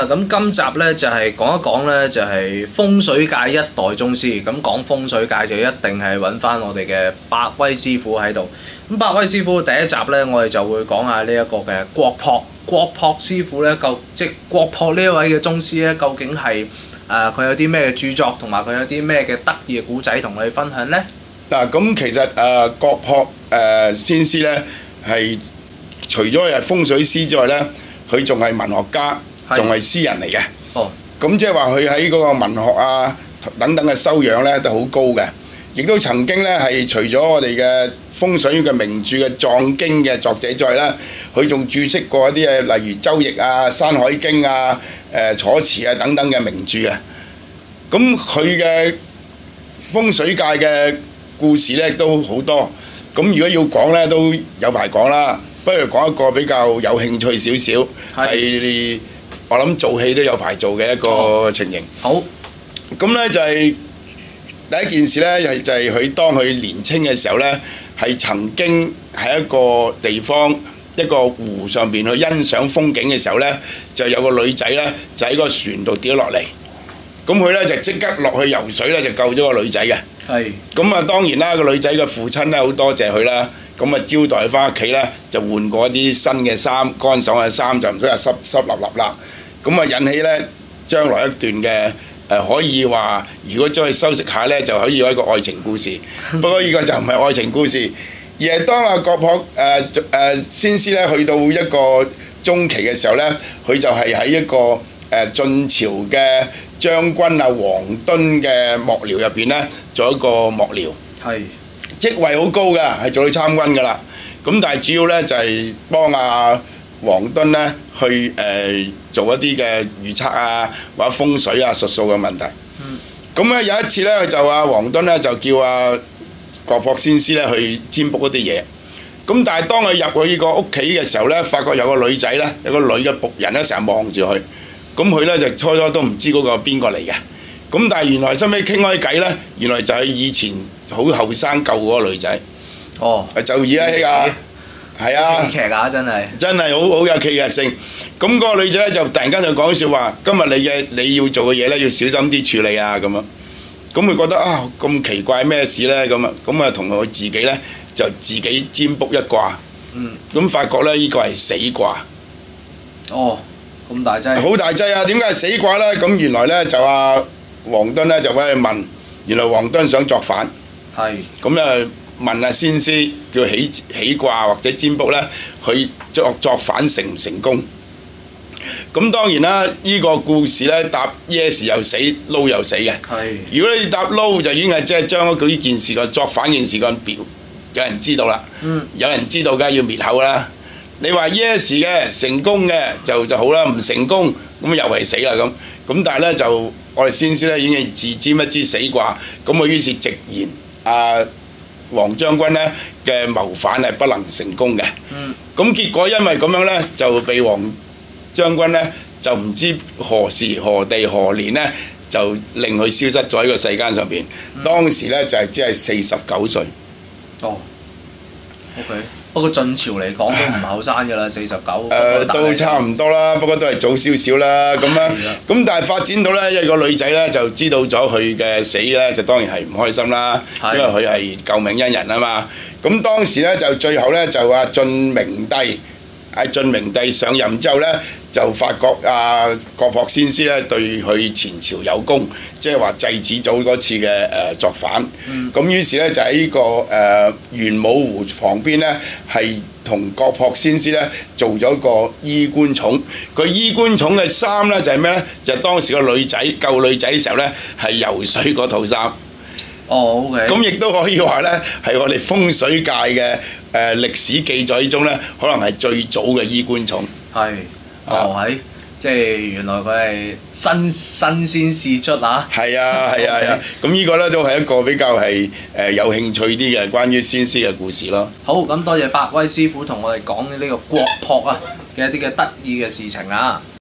咁今集咧就係講一講咧，就係風水界一代宗師。咁講風水界就一定係揾翻我哋嘅百威師傅喺度。咁百威師傅第一集咧，我哋就會講下呢一個嘅郭璞。郭璞師傅咧，即係郭璞呢一位嘅宗師咧，究竟係佢有啲咩嘅著作，同埋佢有啲咩嘅得意嘅古仔同我哋分享咧？ 嗱，咁其實郭璞先師咧係除咗係風水師之外咧，佢仲係文學家，仲係詩人嚟嘅。 哦， 咁即係話佢喺嗰個文學啊等等嘅修養咧都好高嘅，亦都曾經咧係除咗我哋嘅風水嘅名著嘅藏經嘅作者之外咧，佢仲注釋過一啲嘢，例如周易啊、山海經啊、楚辭啊等等嘅名著啊。咁佢嘅風水界嘅故事咧都好多，咁如果要講咧都有排講啦。不如講一個比較有興趣少少，係我諗做戲都有排做嘅一個情形。 好， 咁咧就係第一件事咧，就係佢當佢年青嘅時候咧，係曾經喺一個地方一個湖上邊去欣賞風景嘅時候咧，就有個女仔咧就喺個船度跌落嚟，咁佢咧就即刻落去游水咧就救咗個女仔嘅。係。咁啊當然啦，個女仔嘅父親咧好多謝佢啦。咁啊招待佢翻屋企咧，就換過一啲新嘅衫、乾爽嘅衫，就唔使話濕立立啦。咁啊引起咧將來一段嘅可以話，如果將佢修飾下咧，就可以有一個愛情故事。不過呢個就唔係愛情故事，而係當阿郭璞先師咧去到一個中期嘅時候咧，佢就係喺一個晉朝嘅將軍啊黃敦嘅幕僚入邊咧做一個幕僚。係。職位好高㗎，係做到參軍㗎啦。咁但係主要咧就係幫阿黃敦咧去做一啲嘅預測啊，或者風水啊、術數嘅問題。咁咧有一次咧就阿黃敦咧就叫阿郭璞先師咧去占卜一啲嘢。咁但係當佢入去呢個屋企嘅時候咧，發覺有個女仔咧，有個女嘅僕人咧成日望住佢。咁佢咧就初都唔知嗰個邊個嚟嘅。咁但係原來收尾傾開偈咧，原來就係以前好後生救嗰個女仔。哦，就而家係啊， 戲劇啊，真係好有戲劇性。咁嗰個女仔咧就突然間就講笑話：今日你要做嘅嘢咧，要小心啲處理啊咁樣。咁佢覺得啊咁奇怪咩事咧咁啊？咁啊同佢自己咧就自己占卜一卦。咁發覺咧呢個係死卦。哦，咁大劑。好大劑啊！點解係死卦咧？咁原來咧就黃敦咧就揾佢問，原來黃敦想作反，咁咧問阿先師叫起卦或者占卜咧，佢作反成唔成功？咁當然啦，呢個故事咧答 yes 又死，no 又死嘅。如果你答 no 就已經係即係將嗰呢件事個作反件事個表有人知道啦，有人知道梗係要滅口啦。你話 yes 嘅成功嘅就好啦，唔成功咁又係死啦咁。咁但係咧就我哋先師咧已經自占一支死卦，咁佢於是直言黃將軍咧嘅謀反係不能成功嘅。咁結果因為咁樣咧就被黃將軍咧就唔知何時何地何年咧就令佢消失咗喺個世間上邊。當時咧就係只係49歲。哦 ，OK。不過晉朝嚟講都唔後生㗎啦，49。都差唔多啦，不過都係早少少啦。咁啦，咁但係發展到咧，一個女仔咧就知道咗佢嘅死咧，就當然係唔開心啦，因為佢係救命恩人啊嘛。咁當時咧就最後咧就晉明帝上任之後咧，就發覺郭璞先師咧對佢前朝有功，即係話制止咗嗰次嘅作反。咁於是咧就喺呢個玄武湖旁邊咧，係同郭璞先師咧做咗個衣冠冢。佢衣冠冢嘅衫咧就係咩咧？就係當時個女仔救女仔嘅時候咧係游水嗰套衫。哦 ，OK。咁亦都可以話咧係我哋風水界嘅歷史記載之中咧，可能係最早嘅衣冠冢。係。即係原來佢係新鮮事出啊！係啊！咁呢個咧都係一個比較係有興趣啲嘅關於先師嘅故事咯。好，咁多謝百威師傅同我哋講呢個郭璞嘅一啲嘅得意嘅事情啊！